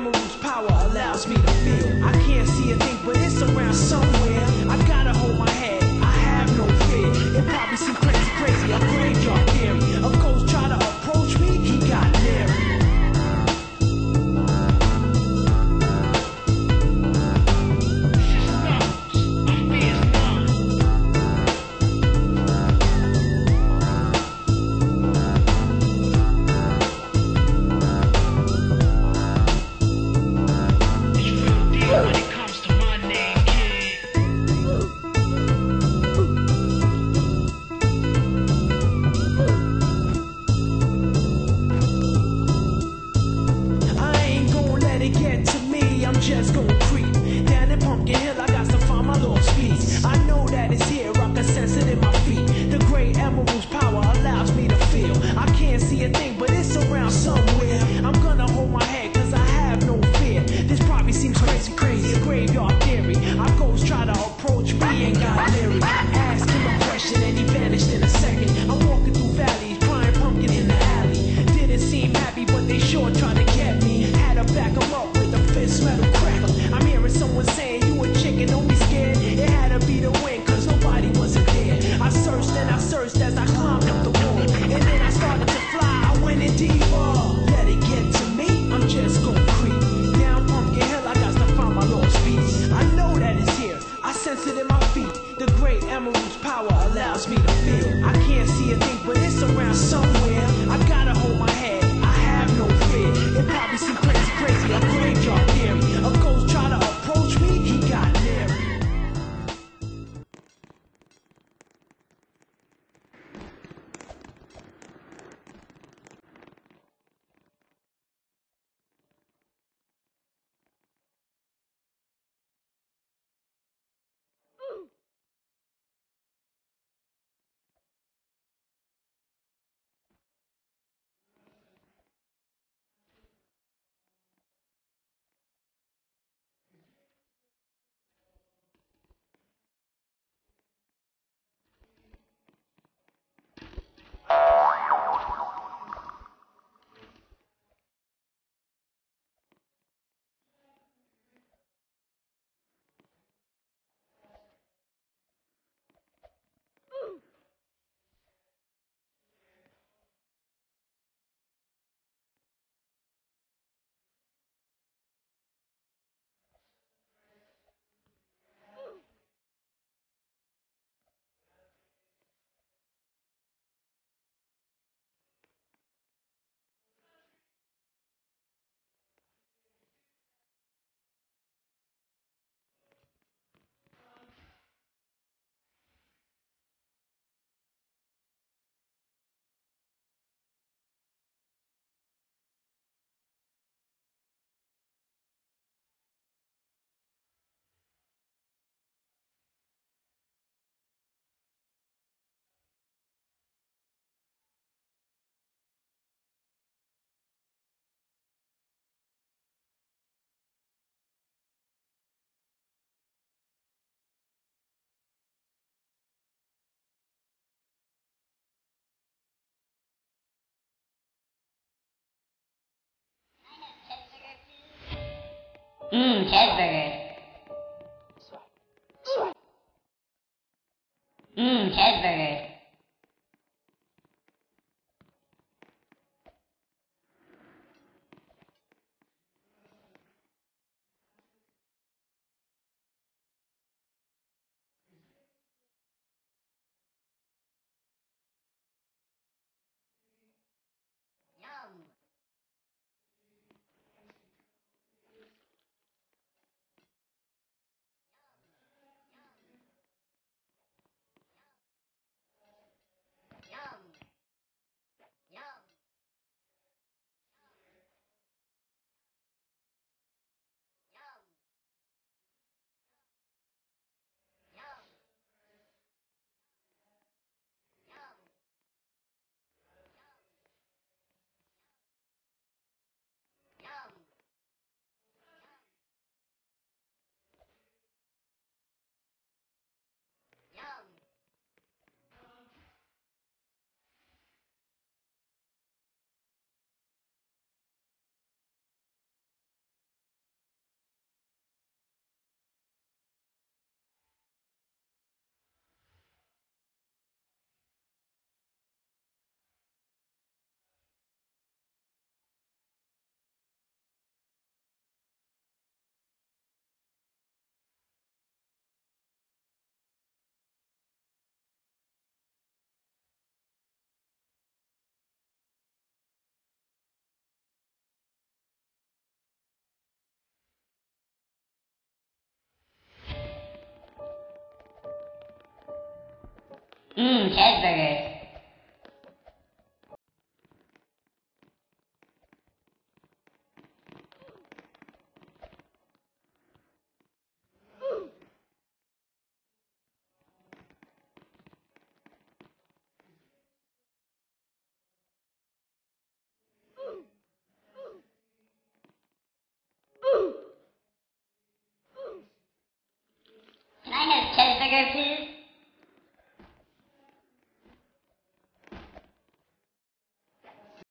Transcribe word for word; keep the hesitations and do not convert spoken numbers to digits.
emerald's power allows me to feel. I can't see a thing, but it's around somewhere. I gotta hold my head, I have no fear. It probably seems crazy, crazy, a graveyard theory. A ghost try to approach me, he got leery. Just gonna creep down in Pumpkin Hill. I got to find my lost piece. I know that it's here, I can sense it in my feet. The great emerald's power allows me to feel. I can't see a thing, but it's around somewhere. I'm gonna hold my head, cause I have no fear. This probably seems crazy, crazy, a graveyard theory. Our ghosts try to approach me and got leery. Ask him a question and he vanished in a second. I'm walking through valleys, crying pumpkin in the alley. Didn't seem happy, but they sure tried to get me. Had to back him up with a fist metal crackle. I'm hearing someone saying, you a chicken, don't be scared. It had to be the wind, cause nobody wasn't there. I searched and I searched as I climbed up the wall. And then I started to fly, I went in deeper. Let it get to me, I'm just gonna creep down Pumpkin Hill, I got to find my lost piece. I know that it's here, I sense it in my feet. The great emerald's power allows me to feel. I can't see a thing, but it's around somewhere. I gotta hold my head, I have no fear. It probably seems crazy, crazy, a graveyard theory. A ghost try to approach me, he got leery. Mmm, cheeseburger. Mmm, cheeseburger. Mmm, cheeseburgers. Can I have cheeseburger, please?